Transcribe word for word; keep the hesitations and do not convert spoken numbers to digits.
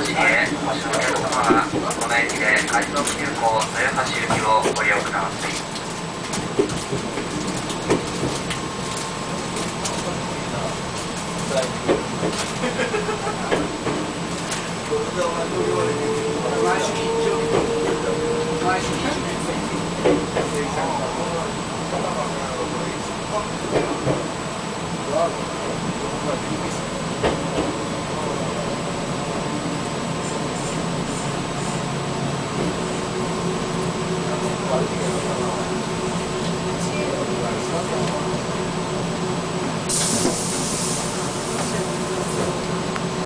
橋へお越しのお客様は、この駅で快速急行豊橋行きをご利用ください。